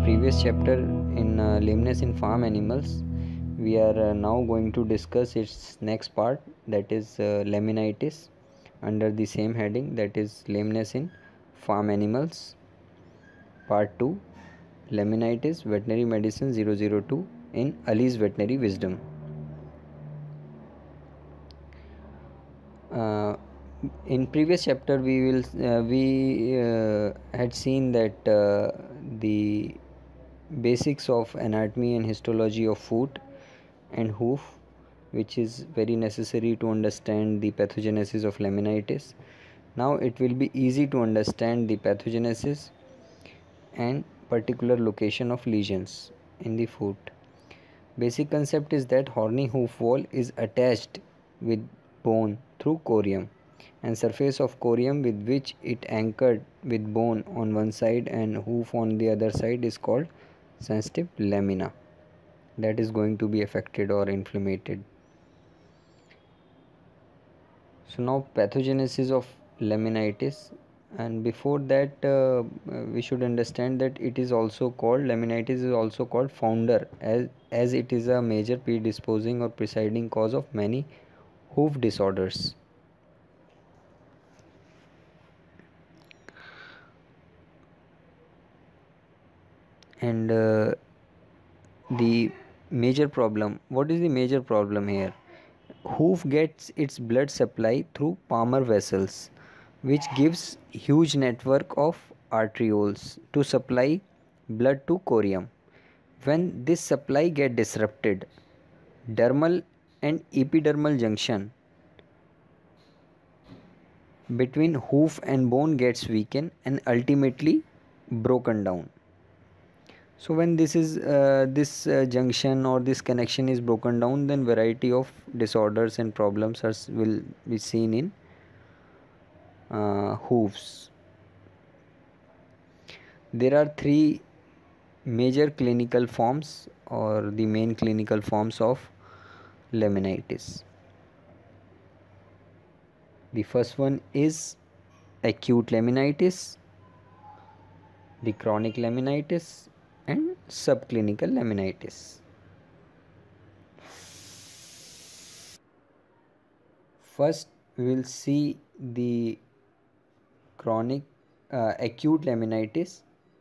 previous chapter in lameness in farm animals, we are now going to discuss its next part, that is laminitis, under the same heading, that is lameness in farm animals. Part 2, laminitis, veterinary medicine 002 in Ali's veterinary wisdom. In previous chapter we had seen that the basics of anatomy and histology of foot and hoof, which is very necessary to understand the pathogenesis of laminitis. Now it will be easy to understand the pathogenesis and particular location of lesions in the foot. Basic concept is that horny hoof wall is attached with bone through corium, and surface of corium with which it anchored with bone on one side and hoof on the other side is called sensitive lamina, that is going to be affected or inflamed. So now pathogenesis of laminitis, and before that we should understand that it is also called, laminitis is also called founder, as it is a major predisposing or presiding cause of many hoof disorders. And the major problem, what is the major problem here? Hoof gets its blood supply through palmar vessels, which gives huge network of arterioles to supply blood to corium. When this supply get disrupted, dermal and epidermal junction between hoof and bone gets weakened and ultimately broken down. So when this junction or this connection is broken down, then variety of disorders and problems will be seen in hooves. There are three major clinical forms, or the main clinical forms of laminitis. The first one is acute laminitis, the chronic laminitis, and subclinical laminitis. First, we will see the chronic acute laminitis.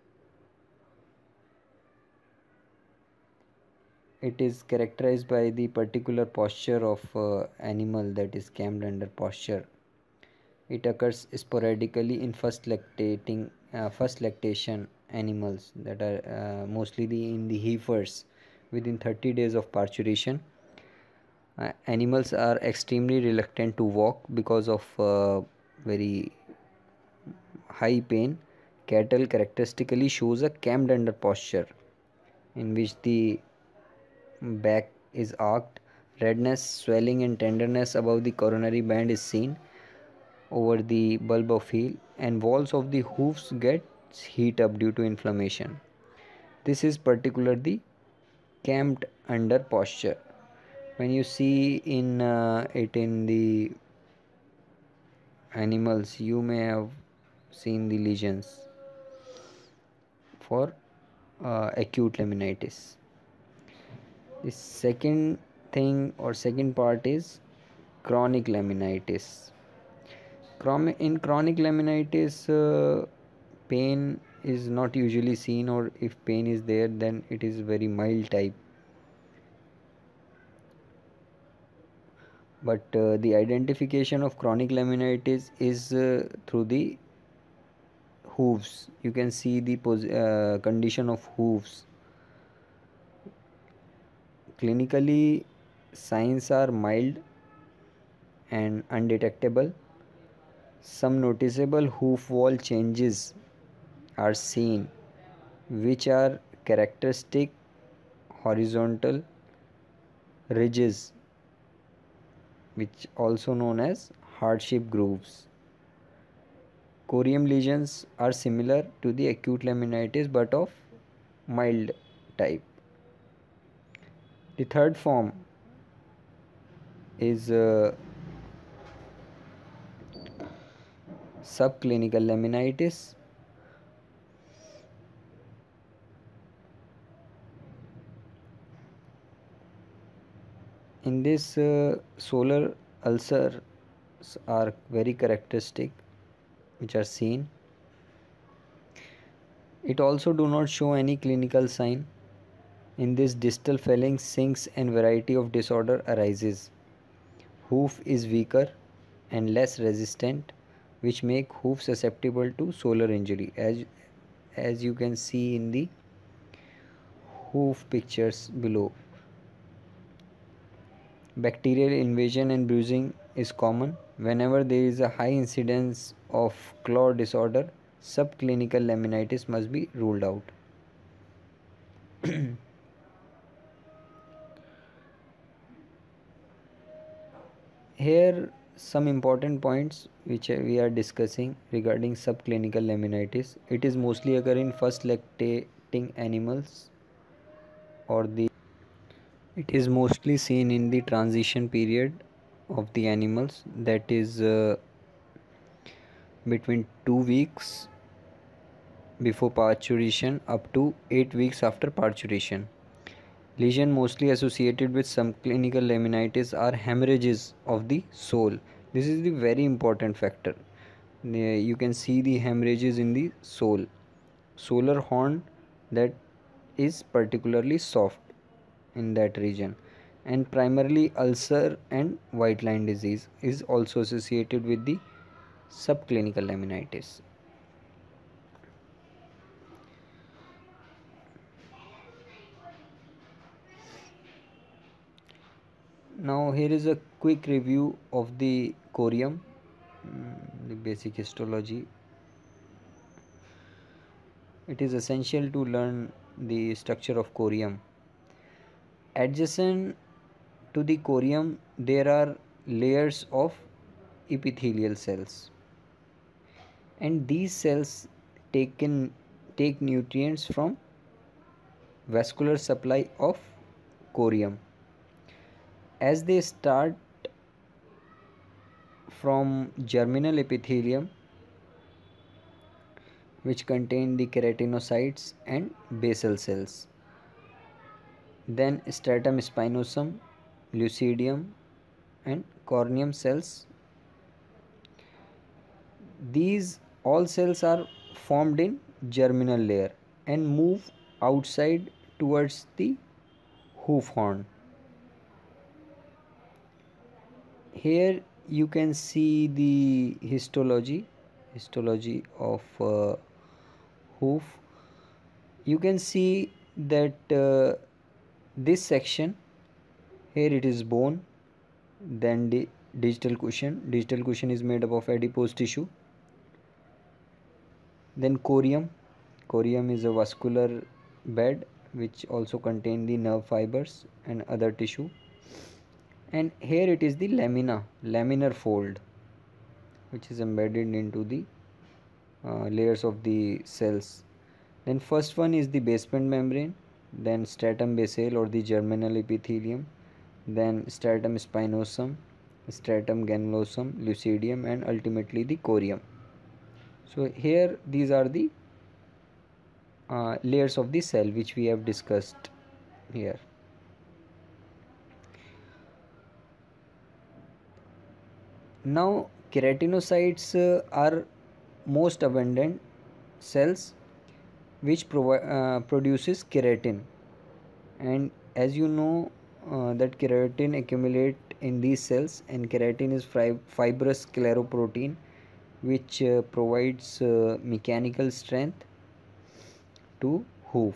It is characterized by the particular posture of animal, that is camped under posture. It occurs sporadically in first lactation animals, that are mostly in the heifers within 30 days of parturition. Animals are extremely reluctant to walk because of very high pain. Cattle characteristically shows a camped under posture in which the back is arched. Redness, swelling and tenderness above the coronary band is seen over the bulb of heel, and walls of the hoofs get heat up due to inflammation. This is particularly camped under posture. When you see in it in the animals, you may have seen the lesions for acute laminitis. The second thing or second part is chronic laminitis. In chronic laminitis, pain is not usually seen, or if pain is there, then it is very mild type. But the identification of chronic laminitis is through the hooves. You can see the condition of hooves. Clinically, signs are mild and undetectable. Some noticeable hoof wall changes are seen, which are characteristic horizontal ridges, which also known as heart-shaped grooves. Corium lesions are similar to the acute laminitis but of mild type. The third form is subclinical laminitis. this solar ulcers are very characteristic, which are seen. It also do not show any clinical sign. In this, distal phalanx sinks and variety of disorder arises. Hoof is weaker and less resistant, which make hoof susceptible to solar injury, as you can see in the hoof pictures below. Bacterial invasion and bruising is common. Whenever there is a high incidence of claw disorder, subclinical laminitis must be ruled out. Here some important points which we are discussing regarding subclinical laminitis. It is mostly occur in first lactating animals, or the it is mostly seen in the transition period of the animals, that is between 2 weeks before parturition up to 8 weeks after parturition. Lesion mostly associated with some clinical laminitis are hemorrhages of the sole. This is the very important factor. You can see the hemorrhages in the sole. Solar horn that is particularly soft in that region, and primarily ulcer and white line disease is also associated with the subclinical laminitis. Now here is a quick review of the corium, the basic histology. It is essential to learn the structure of corium. Adjacent to the corium there are layers of epithelial cells, and these cells take nutrients from vascular supply of corium. As they start from germinal epithelium, which contain the keratinocytes and basal cells, then stratum spinosum, lucidium and corneum cells. These all cells are formed in germinal layer and move outside towards the hoof horn. Here you can see the histology of hoof. You can see that this section here, it is bone, then the digital cushion is made up of adipose tissue, then corium is a vascular bed which also contain the nerve fibers and other tissue, and here it is the laminar fold which is embedded into the layers of the cells. Then first one is the basement membrane, then stratum basale or the germinal epithelium, then stratum spinosum, stratum granulosum, lucidium and ultimately the corium. So here these are the layers of the cell which we have discussed here. Now keratinocytes are most abundant cells which produces keratin, and as you know that keratin accumulate in these cells, and keratin is fibrous scleroprotein which provides mechanical strength to hoof.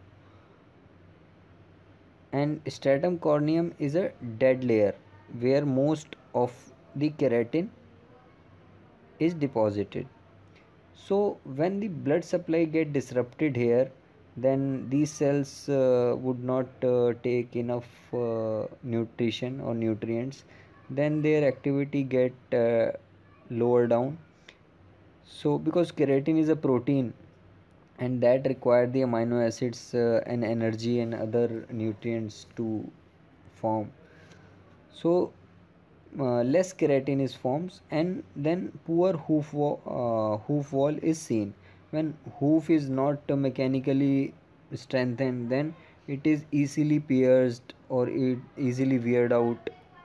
And stratum corneum is a dead layer where most of the keratin is deposited. So when the blood supply get disrupted here, then these cells would not take enough nutrition or nutrients, then their activity get lower down. So because keratin is a protein and that require the amino acids and energy and other nutrients to form, so less keratin is formed, and then poor hoof wall is seen. When hoof is not mechanically strengthened, then it is easily pierced or it easily weared out,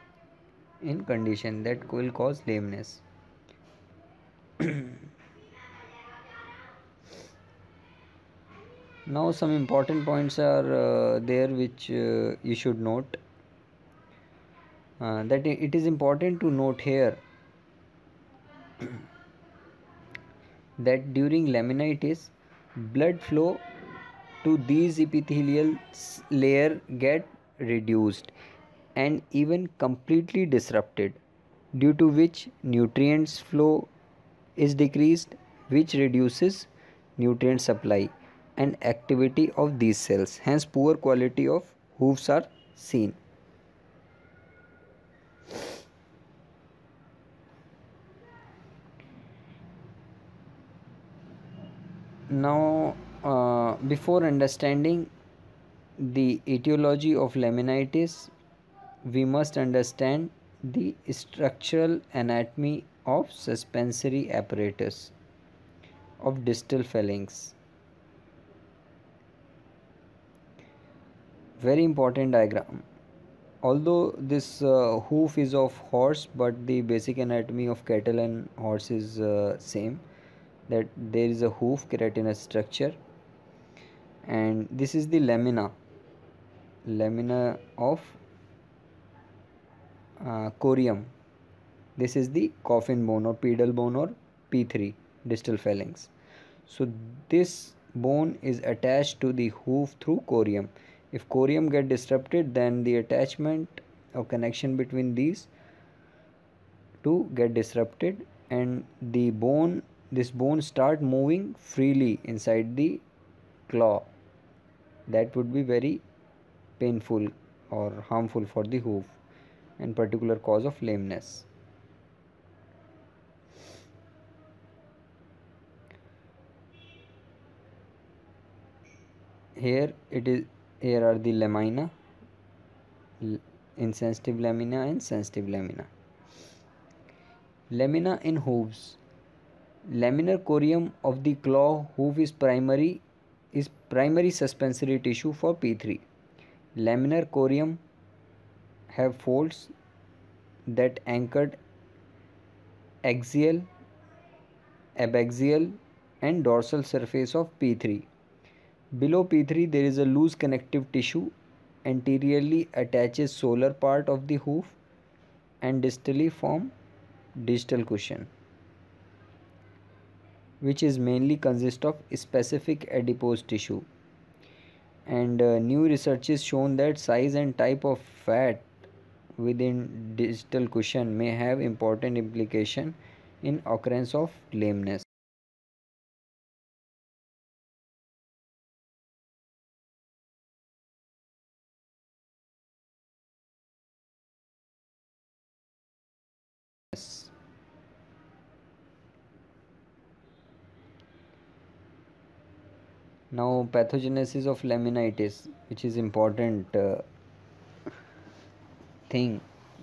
in condition that will cause lameness. Now some important points are there which you should note. That it is important to note here that during laminitis, blood flow to these epithelial layer get reduced and even completely disrupted, due to which nutrients flow is decreased, which reduces nutrient supply and activity of these cells. Hence poor quality of hoofs are seen. Now, before understanding the etiology of laminitis, we must understand the structural anatomy of suspensory apparatus of distal phalanx. Very important diagram. Although this hoof is of horse, but the basic anatomy of cattle and horse is same. That there is a hoof keratinous structure, and this is the lamina of corium. This is the coffin bone or pedal bone or P3 distal phalanx. So this bone is attached to the hoof through corium. If corium get disrupted, then the attachment or connection between these two get disrupted, and this bone start moving freely inside the claw. That would be very painful or harmful for the hoof and particular cause of lameness. Here are the lamina, insensitive lamina and sensitive lamina. Lamina in hooves. Laminar corium of the claw hoof is primary suspensory tissue for P3. Laminar corium have folds that anchored axial, abaxial and dorsal surface of P3. Below P3 there is a loose connective tissue anteriorly attaches solar part of the hoof and distally form distal cushion, which is mainly consist of specific adipose tissue. And new research is shown that size and type of fat within distal cushion may have important implication in occurrence of lameness. Now pathogenesis of laminitis, which is important thing.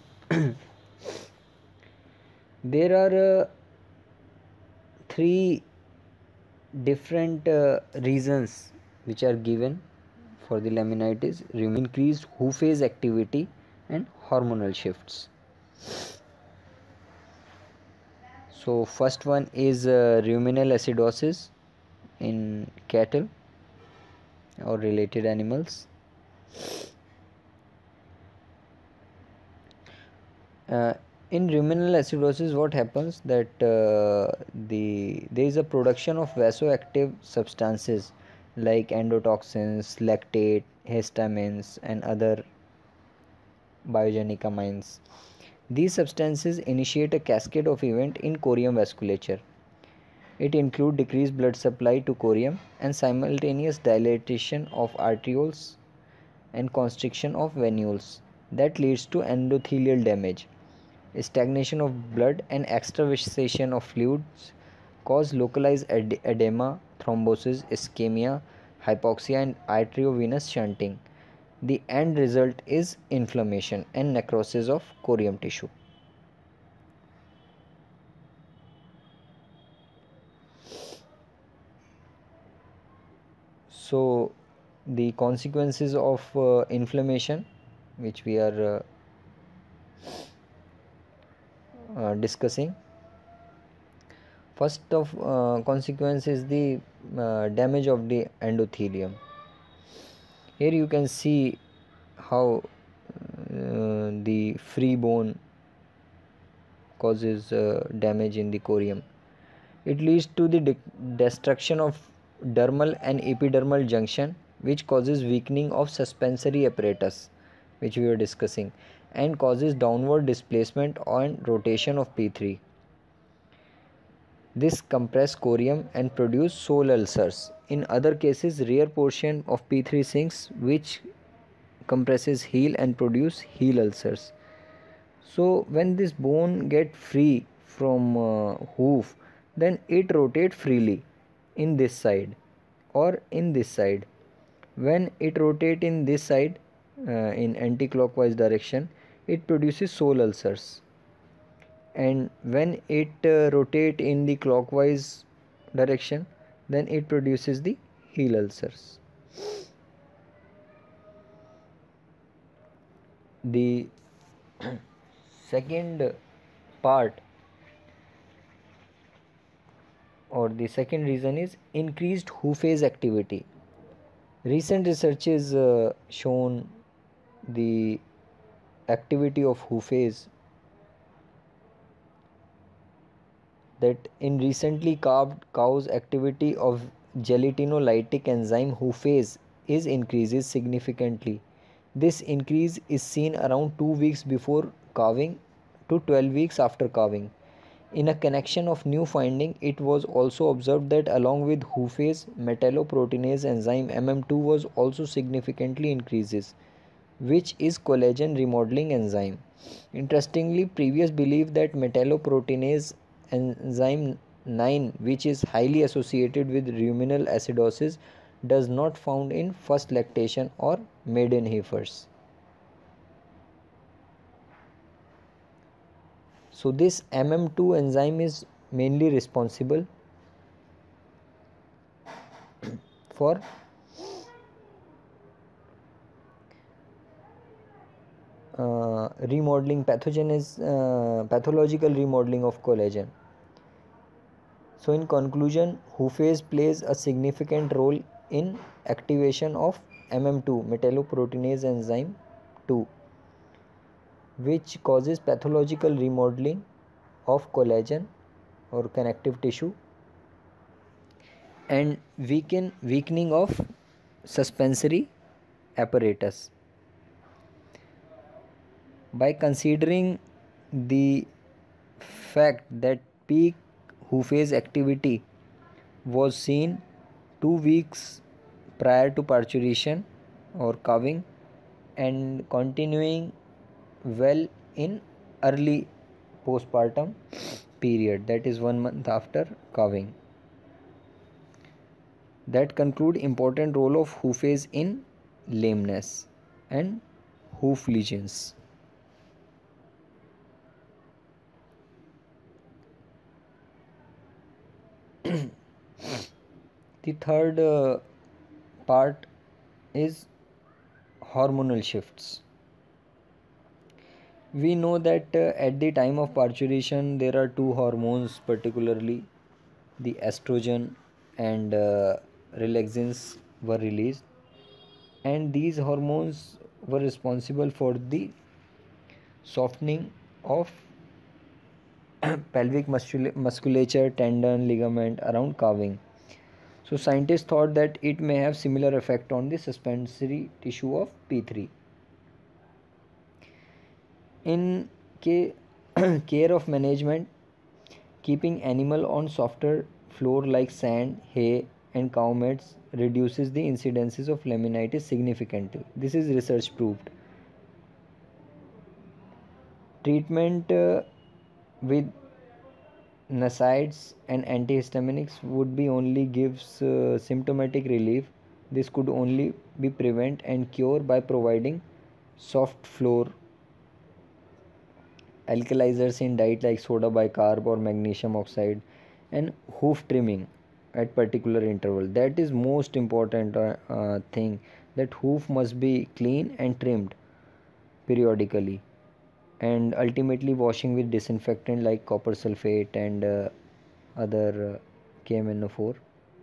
There are three different reasons which are given for the laminitis: increased hoof phase activity and hormonal shifts. So first one is ruminal acidosis in cattle or related animals. In ruminal acidosis, what happens that there is a production of vasoactive substances like endotoxins, lactate, histamines, and other biogenic amines. These substances initiate a cascade of events in corium vasculature. It includes decreased blood supply to corium and simultaneous dilatation of arterioles and constriction of venules that leads to endothelial damage. Stagnation of blood and extravasation of fluids cause localized edema, thrombosis, ischemia, hypoxia, and arteriovenous shunting. The end result is inflammation and necrosis of corium tissue. So, the consequences of inflammation, which we are discussing. First of consequence is the damage of the endothelium. Here you can see how the free bone causes damage in the corium. It leads to the destruction of dermal and epidermal junction, which causes weakening of suspensory apparatus, which we were discussing, and causes downward displacement and rotation of P3. This compress corium and produce sole ulcers. In other cases, rear portion of P3 sinks, which compresses heel and produce heel ulcers. So when this bone get free from hoof, then it rotate freely in this side or in this side. When it rotate in this side in anti-clockwise direction, it produces sole ulcers, and when it rotate in the clockwise direction, then it produces the heel ulcers. The second part or the second reason is increased hoof phase activity. Recent research is shown the activity of hoof phase, that in recently calved cows activity of gelatinolytic enzyme hoof phase is increases significantly. This increase is seen around 2 weeks before calving to 12 weeks after calving. In a connection of new finding, it was also observed that along with hoof phase, metalloproteinase enzyme MM2 was also significantly increases, which is collagen remodeling enzyme. Interestingly, previous belief that metalloproteinase enzyme 9, which is highly associated with ruminal acidosis, does not found in first lactation or maiden heifers. So this MM2 enzyme is mainly responsible for remodeling pathological remodeling of collagen. So in conclusion, hoof phase plays a significant role in activation of MM2 metalloproteinase enzyme 2, which causes pathological remodeling of collagen or connective tissue and weakening of suspensory apparatus. By considering the fact that peak hoof phase activity was seen 2 weeks prior to parturition or calving and continuing well in early postpartum period, that is 1 month after calving. That conclude important role of hoof phase in lameness and hoof lesions. The third part is hormonal shifts. We know that at the time of parturition there are two hormones, particularly the estrogen and relaxins were released, and these hormones were responsible for the softening of pelvic musculature, tendon, ligament around calving. So scientists thought that it may have similar effect on the suspensory tissue of P3. In care of management, keeping animal on softer floor like sand, hay and cow mats reduces the incidences of laminitis significantly. This is research proved. Treatment with NSAIDs and antihistaminics would be only gives symptomatic relief. This could only be prevent and cure by providing soft floor alkalizers in diet like soda bicarb or magnesium oxide, and hoof trimming at particular interval. That is most important thing, that hoof must be clean and trimmed periodically. and ultimately washing with disinfectant like copper sulfate and other KMNO4.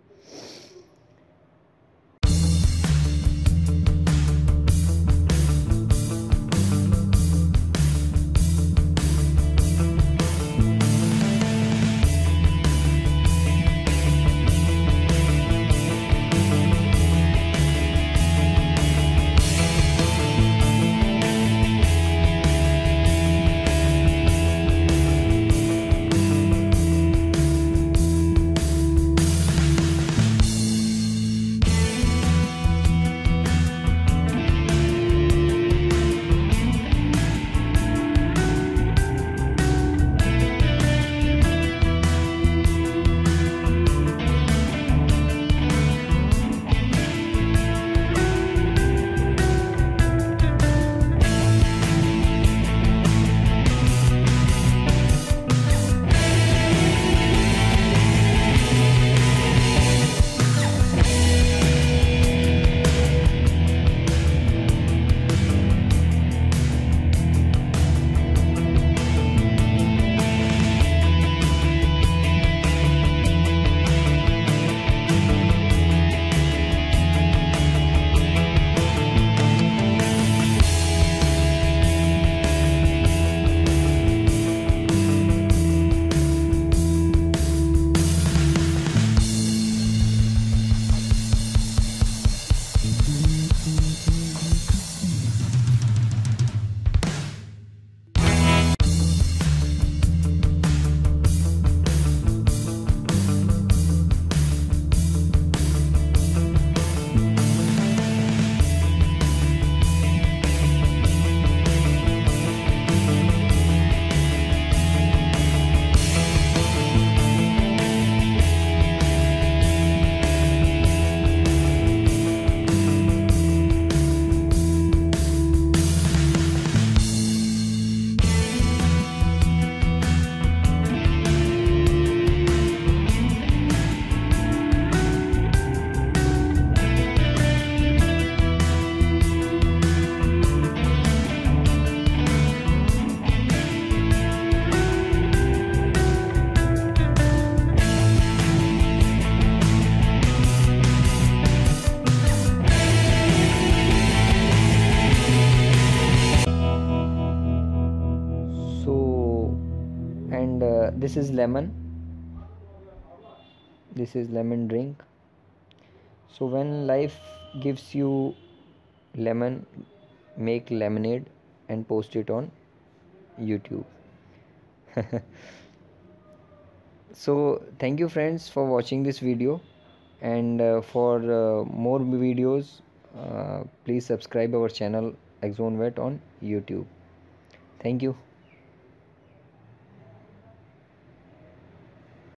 So, and this is lemon. This is lemon drink. So when life gives you lemon, make lemonade and post it on YouTube. So thank you friends for watching this video, and for more videos please subscribe our channel Axon Vet on YouTube. Thank you.